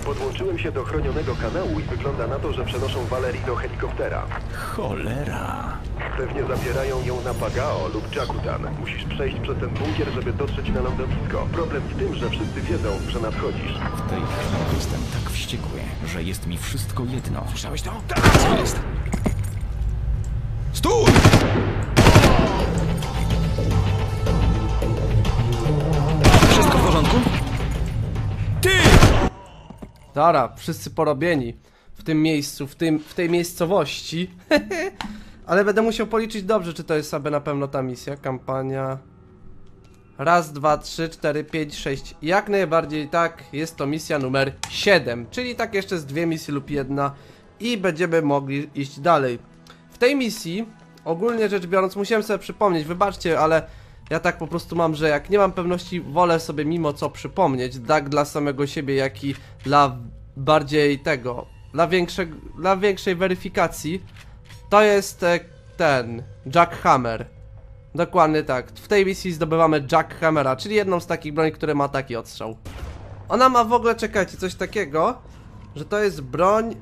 Podłączyłem się do chronionego kanału i wygląda na to, że przenoszą Valerii do helikoptera. Cholera. Pewnie zabierają ją na Pagao lub Jakutan. Musisz przejść przez ten bunkier, żeby dotrzeć na lądowisko. Problem w tym, że wszyscy wiedzą, że nadchodzisz. W tej chwili jestem tak wściekły, że jest mi wszystko jedno. Słyszałeś to? Co jest? Stój! Wszystko w porządku? Ty! Dobra, wszyscy porobieni w tym miejscu, w tej miejscowości. Ale będę musiał policzyć dobrze, czy to jest sobie na pewno ta misja. Kampania. Raz, dwa, trzy, cztery, pięć, sześć. Jak najbardziej tak, jest to misja numer 7. Czyli tak jeszcze z 2 misje lub 1. I będziemy mogli iść dalej. W tej misji, ogólnie rzecz biorąc, musiałem sobie przypomnieć, wybaczcie, ale ja tak po prostu mam, że jak nie mam pewności, wolę sobie mimo co przypomnieć, tak dla samego siebie, jak i dla bardziej tego, dla większej weryfikacji. To jest ten Jackhammer. Dokładnie tak. W tej misji zdobywamy Jackhammera, czyli jedną z takich broni, które ma taki odstrzał. Ona ma w ogóle, czekajcie, coś takiego, że to jest broń.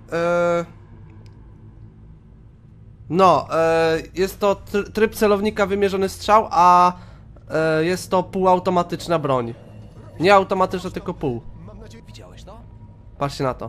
Jest to tryb celownika wymierzony strzał, a jest to półautomatyczna broń. Nie automatyczna, tylko pół. Widziałeś to? Patrzcie na to.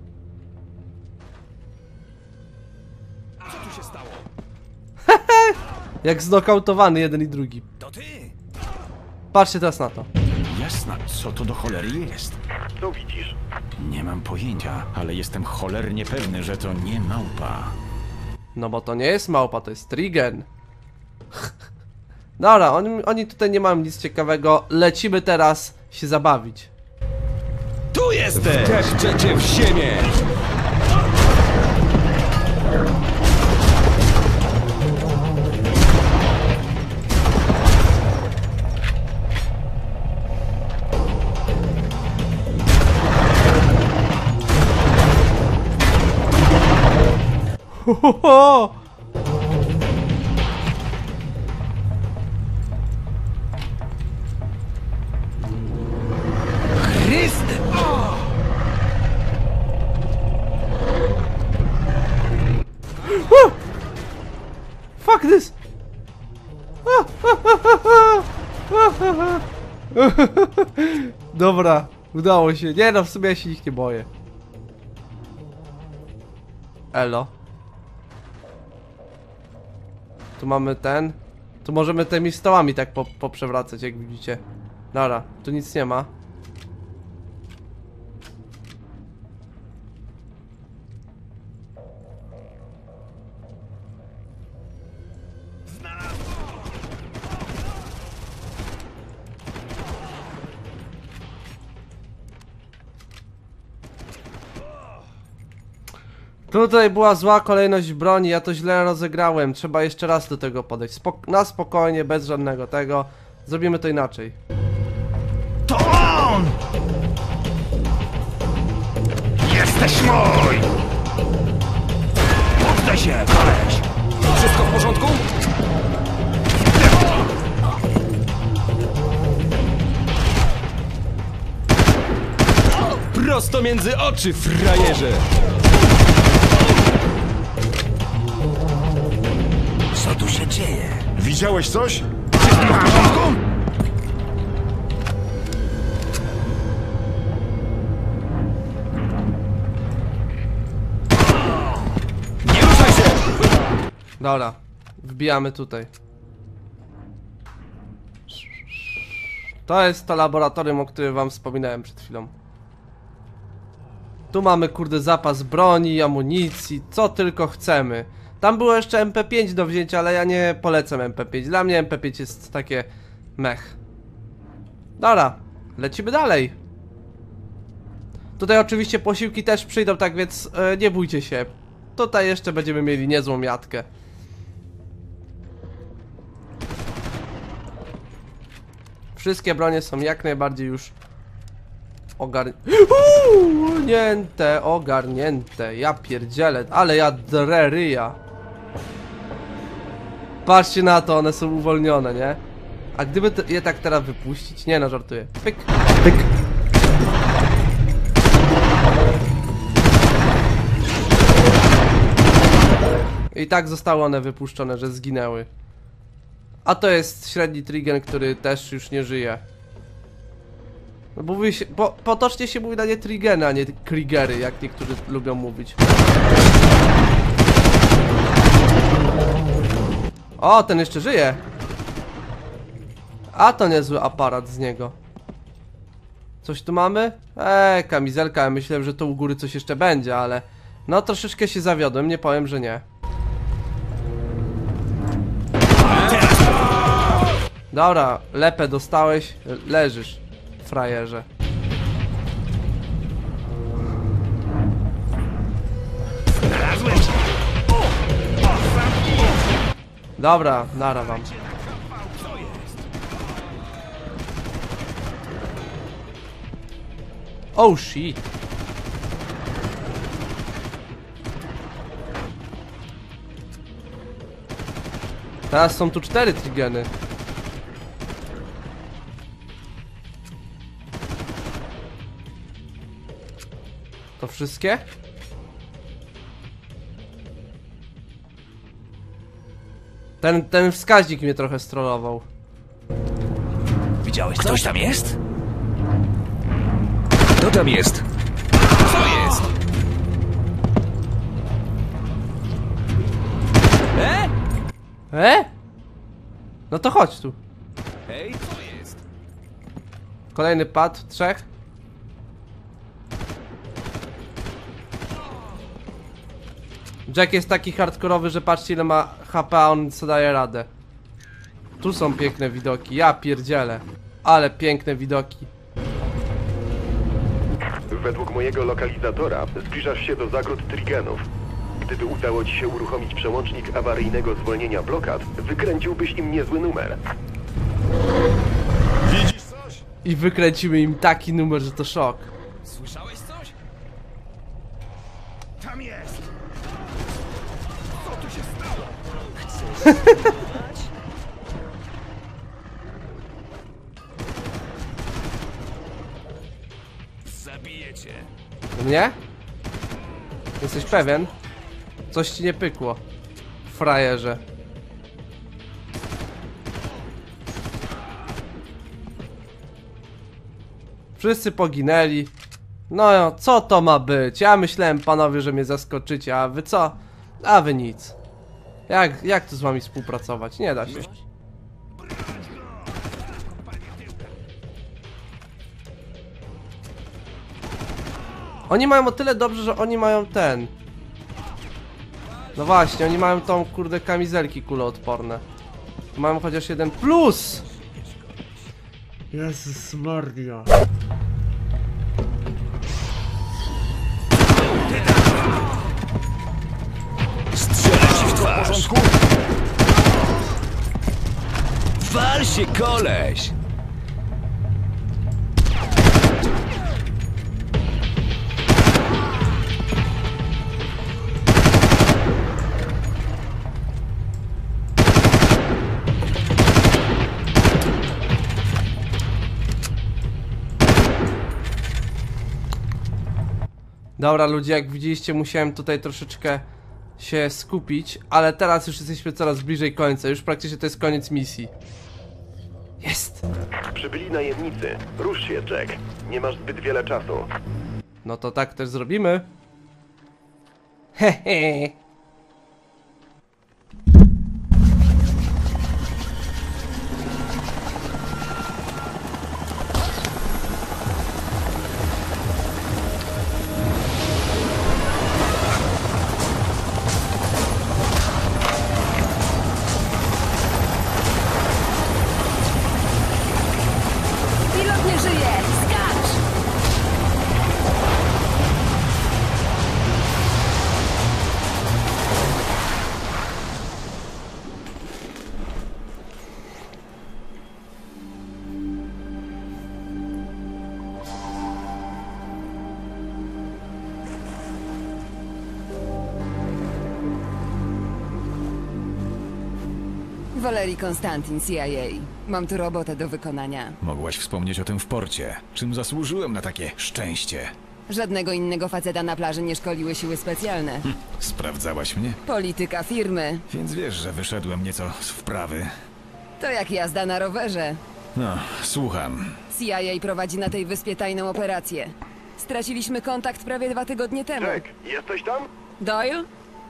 Co tu się stało? Jak znokautowany jeden i drugi. To ty! Patrzcie teraz na to. Jasna, co to do cholery jest? Co widzisz? Nie mam pojęcia, ale jestem cholernie pewny, że to nie małpa. No bo to nie jest małpa, to jest Trigen. Dobra, oni tutaj nie mają nic ciekawego. Lecimy teraz się zabawić. Tu jesteś! Deszczę cię w ziemię! Ho, ho, ho! Chryste! Fuck this! Dobra, udało się. Nie no, w sumie ja się ich nie boję. Elo. Tu mamy ten. Tu możemy tymi stołami tak poprzewracać, jak widzicie. Dobra, tu nic nie ma. Tutaj była zła kolejność broni, ja to źle rozegrałem. Trzeba jeszcze raz do tego podejść. Na spokojnie, bez żadnego tego. Zrobimy to inaczej. To on! Jesteś mój! Poddaj się, koleś! Wszystko w porządku? Prosto między oczy, frajerze! Co tu się dzieje? Widziałeś coś? Wszystko w porządku? Nie ruszaj się! Dobra, wbijamy tutaj. To jest to laboratorium, o którym wam wspominałem przed chwilą. Tu mamy kurde zapas broni, amunicji, co tylko chcemy. Tam było jeszcze MP5 do wzięcia, ale ja nie polecam MP5. Dla mnie MP5 jest takie mech. Dobra, lecimy dalej. Tutaj oczywiście posiłki też przyjdą, tak więc nie bójcie się. Tutaj jeszcze będziemy mieli niezłą jatkę. Wszystkie bronie są jak najbardziej już ogarnięte, ja pierdzielę, ale ja drę ryja. Patrzcie na to, one są uwolnione, nie? A gdyby je tak teraz wypuścić? Nie no, żartuję. Pyk, pyk. I tak zostały one wypuszczone, że zginęły. A to jest średni Trigen, który też już nie żyje. No bo potocznie się mówi na nie Trigeny, a nie Kriegery, jak niektórzy lubią mówić. O, ten jeszcze żyje. A to niezły aparat z niego. Coś tu mamy? Kamizelka, ja myślałem, że to u góry coś jeszcze będzie, ale... No troszeczkę się zawiodłem, nie powiem, że nie. Dobra, lepę dostałeś, leżysz, frajerze. Dobra, nara wam. Oh shit. Teraz są tu 4 Trigeny. To wszystkie? Ten wskaźnik mnie trochę strollował. Widziałeś, ktoś tam jest? Kto tam jest? Co jest? No to chodź tu. Hej, co jest? Kolejny pad, 3. Jack jest taki hardkorowy, że patrzcie ile ma HP, a on co daje radę. Tu są piękne widoki, ja pierdzielę. Ale piękne widoki. Według mojego lokalizatora zbliżasz się do zagród Trigenów. Gdyby udało ci się uruchomić przełącznik awaryjnego zwolnienia blokad, wykręciłbyś im niezły numer. I wykręcimy im taki numer, że to szok. Słyszałeś coś? Tam jest! Zabiję cię. Nie? Jesteś pewien? Coś ci nie pykło, frajerze. Wszyscy poginęli. No co to ma być? Ja myślałem, panowie, że mnie zaskoczycie, a wy co? A wy nic. Jak tu z wami współpracować? Nie da się. Oni mają o tyle dobrze, że oni mają ten. No właśnie, oni mają tą kurde kamizelki kuloodporne. Mają chociaż jeden plus! Jezus Maria. Strzelę ci w twarz. Wal się, koleś! Dobra ludzie, jak widzieliście, musiałem tutaj troszeczkę się skupić, ale teraz już jesteśmy coraz bliżej końca, już praktycznie to jest koniec misji. Jest! Przybyli najemnicy. Rusz się, Jack. Nie masz zbyt wiele czasu. No to tak też zrobimy. Hehe. Pilot nie żyje! Skacz! Valerii Konstantin, CIA. Mam tu robotę do wykonania. Mogłaś wspomnieć o tym w porcie. Czym zasłużyłem na takie szczęście? Żadnego innego faceta na plaży nie szkoliły siły specjalne. Sprawdzałaś mnie? Polityka firmy. Więc wiesz, że wyszedłem nieco z wprawy. To jak jazda na rowerze. No, słucham. CIA prowadzi na tej wyspie tajną operację. Straciliśmy kontakt prawie 2 tygodnie temu. Jack, jesteś tam? Doyle?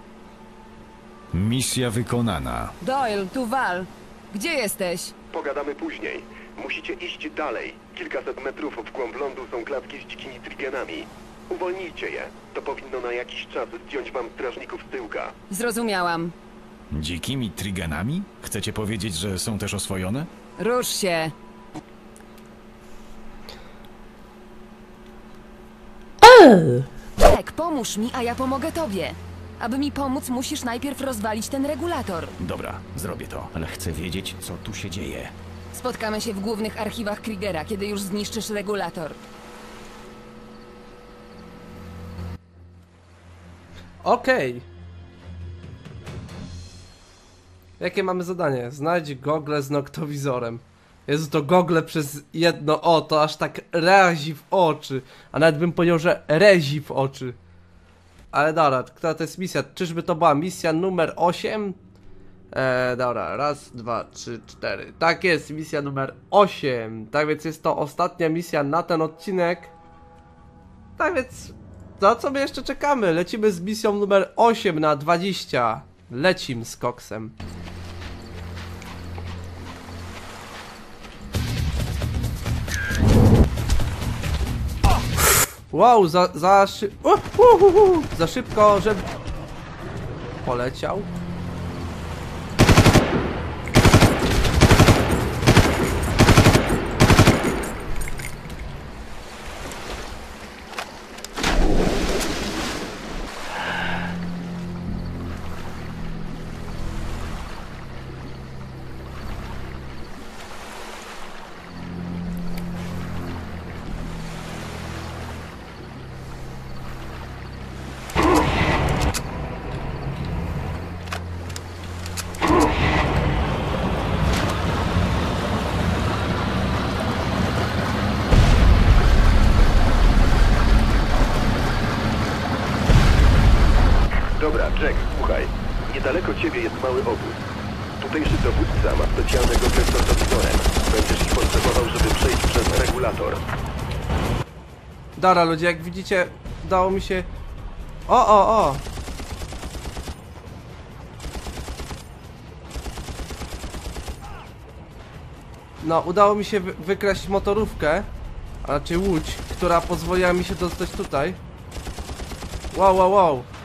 Misja wykonana. Doyle, tu Val. Gdzie jesteś? Pogadamy później. Musicie iść dalej. Kilkaset metrów w głąb lądu są klatki z dzikimi trigenami. Uwolnijcie je. To powinno na jakiś czas zdjąć wam strażników z tyłka. Zrozumiałam. Dzikimi trigenami? Chcecie powiedzieć, że są też oswojone? Rusz się. Jack, pomóż mi, a ja pomogę tobie. Aby mi pomóc, musisz najpierw rozwalić ten regulator. Dobra, zrobię to, ale chcę wiedzieć, co tu się dzieje. Spotkamy się w głównych archiwach Kriegera, kiedy już zniszczysz regulator. Okej. Jakie mamy zadanie? Znajdź gogle z noktowizorem. Jezu, to gogle przez jedno to aż tak razi w oczy. A nawet bym powiedział, że rezi w oczy. Ale dobra, która to jest misja? Czyżby to była misja numer 8? Dobra, raz, dwa, trzy, cztery. Tak jest, misja numer 8. Tak więc jest to ostatnia misja na ten odcinek. Tak więc, na co my jeszcze czekamy? Lecimy z misją numer 8 na 20. Lecim z koksem. Wow, za szybko, żeby... Poleciał. Dobra, Jack, słuchaj. Niedaleko ciebie jest mały obóz. Tutejszy dowódca ma specjalnego gogle z noktowizorem. Będziesz ich potrzebował, żeby przejść przez regulator. Dobra ludzie, jak widzicie, udało mi się... O! No, udało mi się wykraść motorówkę, a raczej łódź, która pozwoliła mi się dostać tutaj. Wow.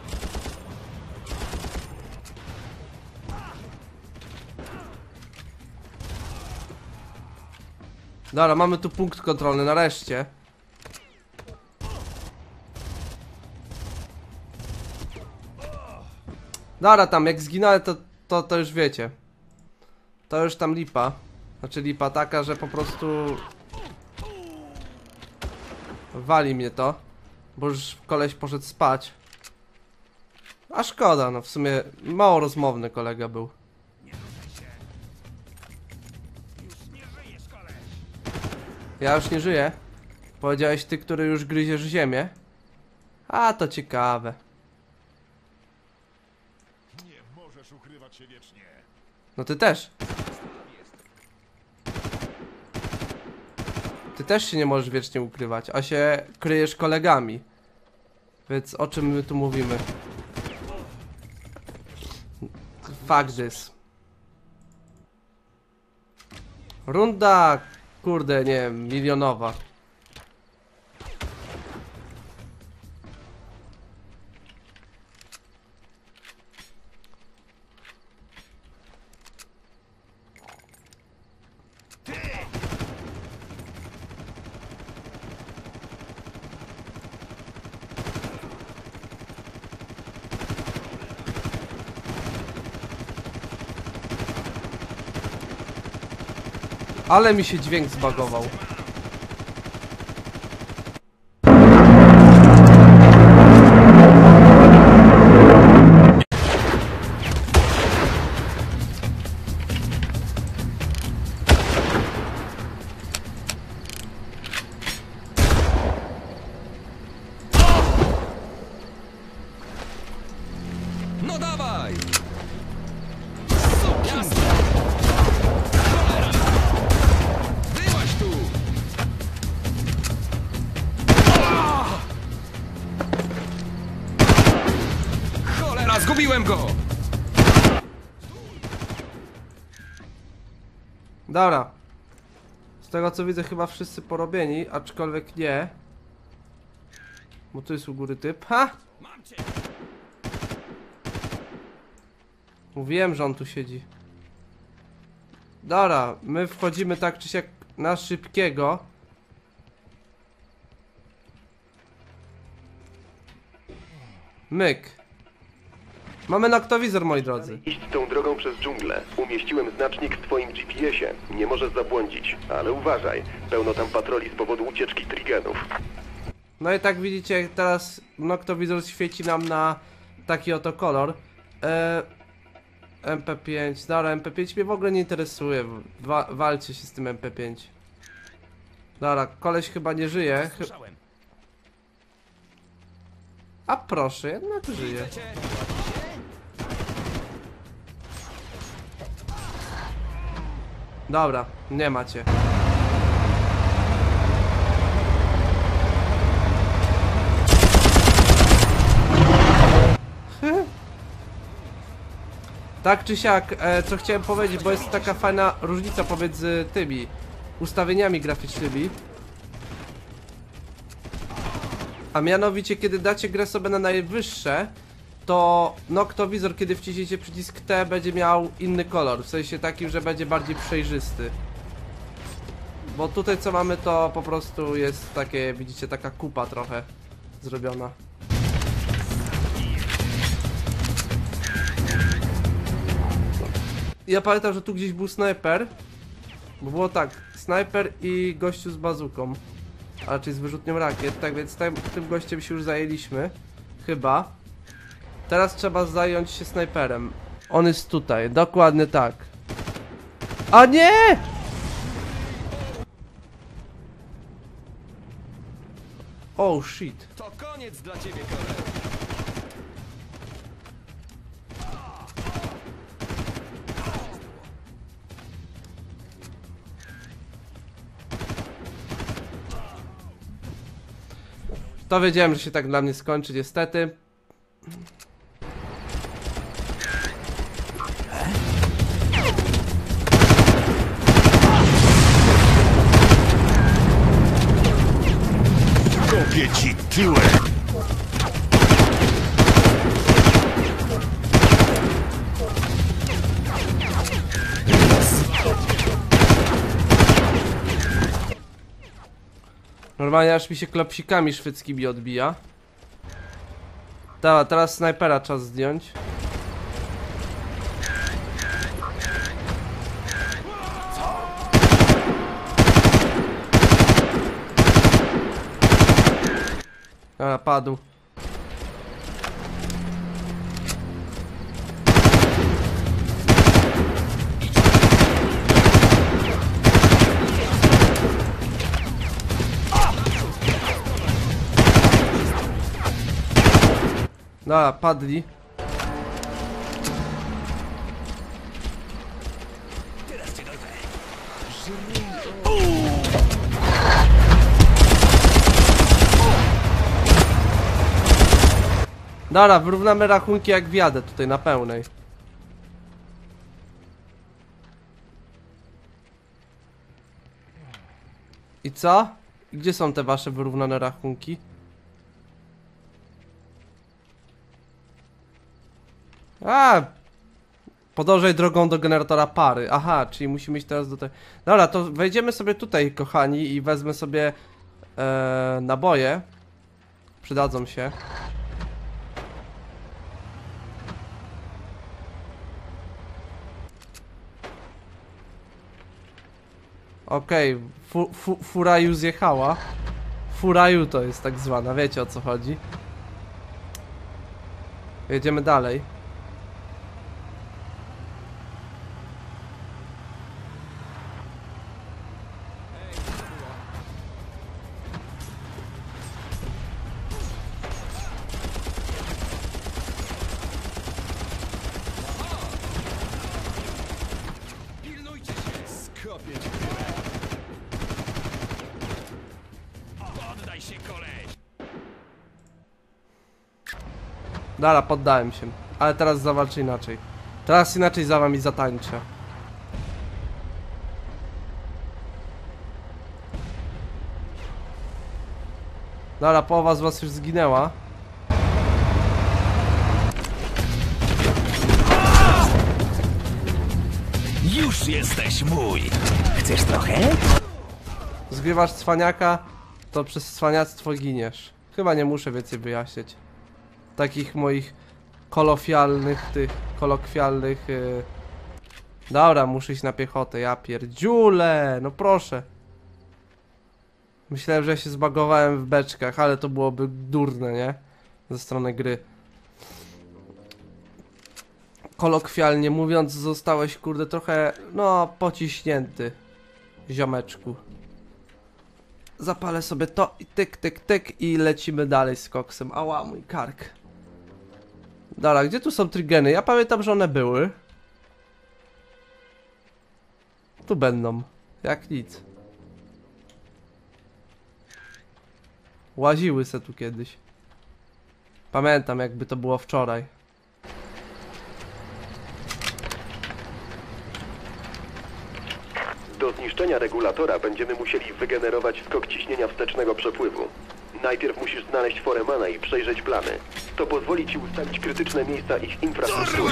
Dobra, mamy tu punkt kontrolny, nareszcie. Dobra, tam jak zginąłem, to już wiecie. To już tam lipa. Znaczy lipa taka, że po prostu... Wali mnie to. Bo już koleś poszedł spać. A szkoda, no w sumie mało rozmowny kolega był. Ja już nie żyję. Powiedziałeś ty, który już gryziesz ziemię. A to ciekawe. Nie możesz ukrywać się wiecznie. No ty też. Ty też się nie możesz wiecznie ukrywać, a się kryjesz kolegami. Więc o czym my tu mówimy? Fuck this. Runda, kurde, nie wiem, milionowa. Ale mi się dźwięk zbagował. No dawaj! Byłaś tu! Cholera, zgubiłem go! Dobra. Z tego co widzę chyba wszyscy porobieni, aczkolwiek nie. Bo tu jest u góry typ. Ha! Mam cię! Mówiłem, że on tu siedzi. Dobra, my wchodzimy tak czy siak na szybkiego. Myk. Mamy noktowizor, moi drodzy. Iść tą drogą przez dżunglę. Umieściłem znacznik w twoim GPS-ie. Nie możesz zabłądzić, ale uważaj. Pełno tam patroli z powodu ucieczki trigenów. No i tak widzicie, teraz noktowizor świeci nam na taki oto kolor. MP5, dobra, MP5 mnie w ogóle nie interesuje. Walcie się z tym MP5. Dobra, koleś chyba nie żyje. Słyszałem. A proszę, jednak żyje. Cię. Dobra, nie macie. Tak czy siak, co chciałem powiedzieć, bo jest taka fajna różnica pomiędzy tymi ustawieniami graficznymi. A mianowicie, kiedy dacie grę sobie na najwyższe, to noktowizor, kiedy wciśniecie przycisk T, będzie miał inny kolor. W sensie takim, że będzie bardziej przejrzysty. Bo tutaj co mamy, to po prostu jest takie, widzicie, taka kupa trochę zrobiona. Ja pamiętam, że tu gdzieś był snajper. Bo było tak, snajper i gościu z bazuką. A raczej z wyrzutnią rakiet, tak więc tym gościem się już zajęliśmy. Chyba. Teraz trzeba zająć się snajperem. On jest tutaj, dokładnie tak. A nie! Oh shit. To koniec dla ciebie, kolego. To wiedziałem, że się tak dla mnie skończy, niestety. Kopię ci tyłek! Normalnie aż mi się klopsikami szwedzkimi odbija. Dobra, teraz snajpera czas zdjąć. Dobra, padł. Dobra, padli. Dobra, wyrównamy rachunki jak wjadę tutaj na pełnej. I co? Gdzie są te wasze wyrównane rachunki? A, podążaj drogą do generatora pary. Aha, czyli musimy iść teraz do tej... Dobra, to wejdziemy sobie tutaj, kochani, i wezmę sobie naboje. Przydadzą się. Okej, Furaju zjechała. Furaju to jest tak zwana, wiecie o co chodzi. Jedziemy dalej. Dobra, poddałem się. Ale teraz zawalczę inaczej. Teraz inaczej za wami zatańczę. Dobra, połowa z was już zginęła. Już jesteś mój! Chcesz trochę? Zgrywasz cwaniaka, to przez cwaniactwo giniesz. Chyba nie muszę więcej wyjaśniać. Takich moich kolokwialnych... Dobra, muszę iść na piechotę, ja pierdziule, no proszę. Myślałem, że się zbagowałem w beczkach, ale to byłoby durne, nie? Ze strony gry. Kolokwialnie mówiąc, zostałeś, kurde, trochę, no, pociśnięty, ziomeczku. Zapalę sobie to i tyk, tyk, tyk i lecimy dalej z koksem. Ała, mój kark. Dobra, gdzie tu są trygeny? Ja pamiętam, że one były. Tu będą, jak nic. Łaziły se tu kiedyś. Pamiętam, jakby to było wczoraj. Do zniszczenia regulatora będziemy musieli wygenerować skok ciśnienia wstecznego przepływu. Najpierw musisz znaleźć Foremana i przejrzeć plany. To pozwoli ci ustalić krytyczne miejsca ich infrastruktury.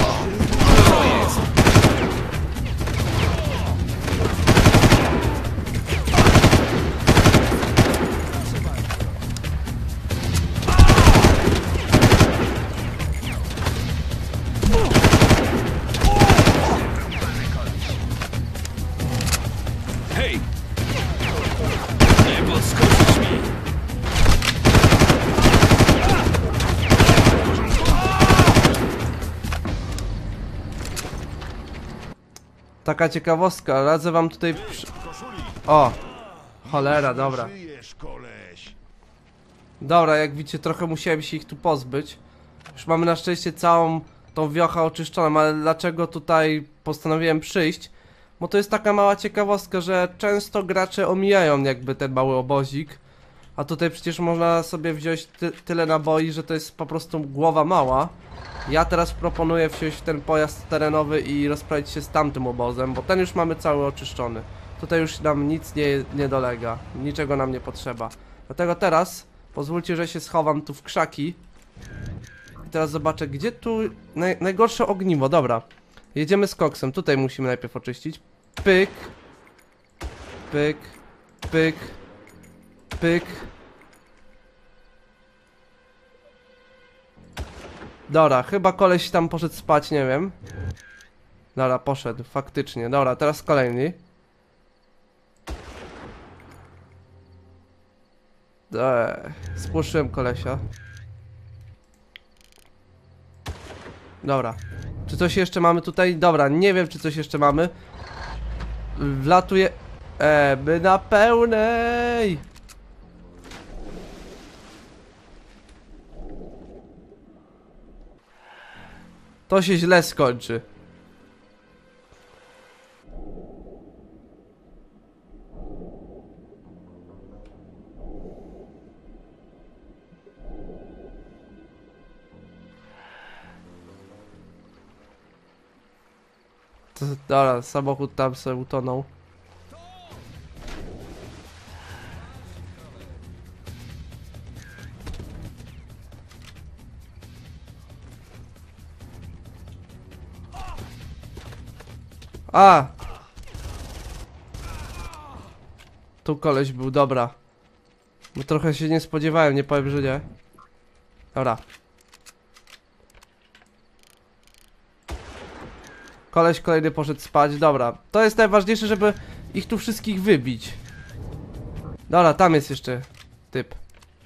Hej! Nie podskoczysz mi! Taka ciekawostka, radzę wam tutaj O! Cholera, dobra. Żyjesz, koleś! Dobra, jak widzicie, trochę musiałem się ich tu pozbyć. Już mamy na szczęście całą tą wiochę oczyszczoną, ale dlaczego tutaj postanowiłem przyjść? Bo to jest taka mała ciekawostka, że często gracze omijają jakby ten mały obozik. A tutaj przecież można sobie wziąć tyle naboi, że to jest po prostu głowa mała. Ja teraz proponuję wsiąść w ten pojazd terenowy i rozprawić się z tamtym obozem, bo ten już mamy cały oczyszczony. Tutaj już nam nic nie dolega, niczego nam nie potrzeba. Dlatego teraz pozwólcie, że się schowam tu w krzaki. I teraz zobaczę, gdzie tu najgorsze ogniwo, dobra. Jedziemy z koksem, tutaj musimy najpierw oczyścić. Pyk. Pyk. Pyk. Pyk. Dobra, chyba koleś tam poszedł spać, nie wiem. Dobra, poszedł, faktycznie. Dobra, teraz kolejny. Spłoszyłem kolesia. Dobra. Czy coś jeszcze mamy tutaj? Dobra, nie wiem, czy coś jeszcze mamy. Wlatuje... my na pełnej! To się źle skończy. Dobra, samochód tam sobie utonął. A! Tu koleś był, dobra. Bo trochę się nie spodziewałem, nie powiem, że nie. Dobra. Koleś kolejny poszedł spać, dobra. To jest najważniejsze, żeby ich tu wszystkich wybić. Dobra, tam jest jeszcze typ.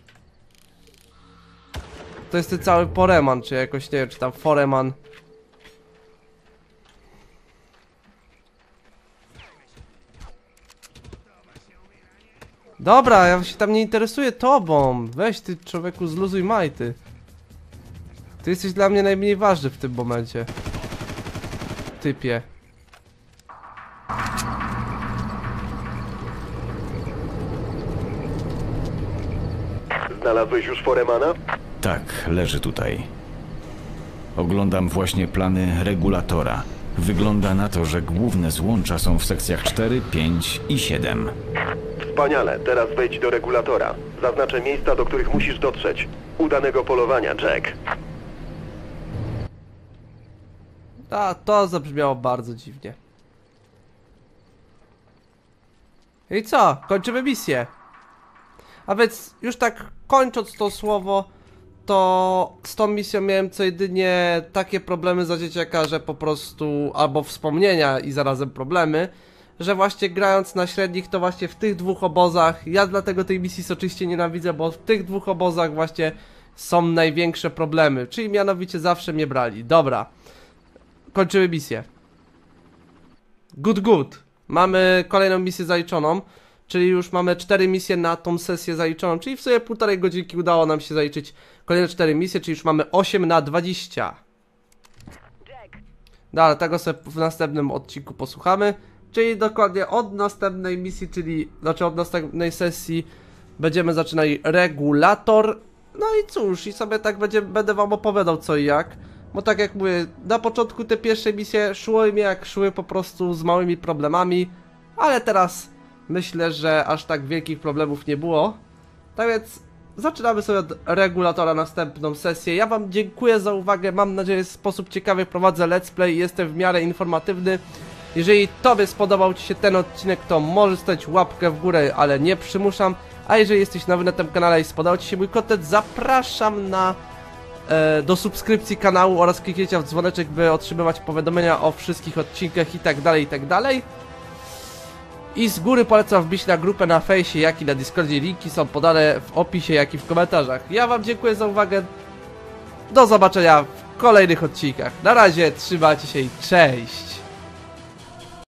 To jest ten cały Foreman, czy jakoś, nie wiem, czy tam Foreman. Dobra, ja się tam nie interesuję tobą. Weź ty, człowieku, zluzuj majty. Ty jesteś dla mnie najmniej ważny w tym momencie. Typie. Znalazłeś już Foremana? Tak, leży tutaj. Oglądam właśnie plany regulatora. Wygląda na to, że główne złącza są w sekcjach 4, 5 i 7. Wspaniale, teraz wejdź do regulatora. Zaznaczę miejsca, do których musisz dotrzeć. Udanego polowania, Jack. A, to zabrzmiało bardzo dziwnie. I co? Kończymy misję. A więc już tak kończąc to słowo, to z tą misją miałem co jedynie takie problemy za dzieciaka, że po prostu, albo wspomnienia i zarazem problemy, że właśnie grając na średnich to właśnie w tych dwóch obozach, ja dlatego tej misji soczyście nienawidzę, bo w tych dwóch obozach właśnie są największe problemy, czyli mianowicie zawsze mnie brali. Dobra, kończymy misję. Good. Mamy kolejną misję zaliczoną, czyli już mamy 4 misje na tą sesję zaliczoną, czyli w sumie 1,5 godzinki udało nam się zaliczyć kolejne 4 misje, czyli już mamy 8 na 20. No ale tego sobie w następnym odcinku posłuchamy, czyli dokładnie od następnej misji, czyli znaczy od następnej sesji będziemy zaczynali regulator. No i cóż, i sobie tak będę wam opowiadał co i jak. Bo tak jak mówię, na początku te pierwsze misje szły mi jak szły, po prostu z małymi problemami, ale teraz myślę, że aż tak wielkich problemów nie było. Tak więc zaczynamy sobie od regulatora następną sesję. Ja wam dziękuję za uwagę, mam nadzieję, że w sposób ciekawy prowadzę let's play, jestem w miarę informatywny. Jeżeli tobie spodobał ci się ten odcinek, to możesz stać łapkę w górę, ale nie przymuszam. A jeżeli jesteś nowy na tym kanale i spodobał ci się mój content, zapraszam do subskrypcji kanału oraz kliknięcia w dzwoneczek, by otrzymywać powiadomienia o wszystkich odcinkach i tak dalej. I z góry polecam wbić na grupę na fejsie, jak i na Discordzie. Linki są podane w opisie, jak i w komentarzach. Ja wam dziękuję za uwagę. Do zobaczenia w kolejnych odcinkach. Na razie, trzymajcie się i cześć!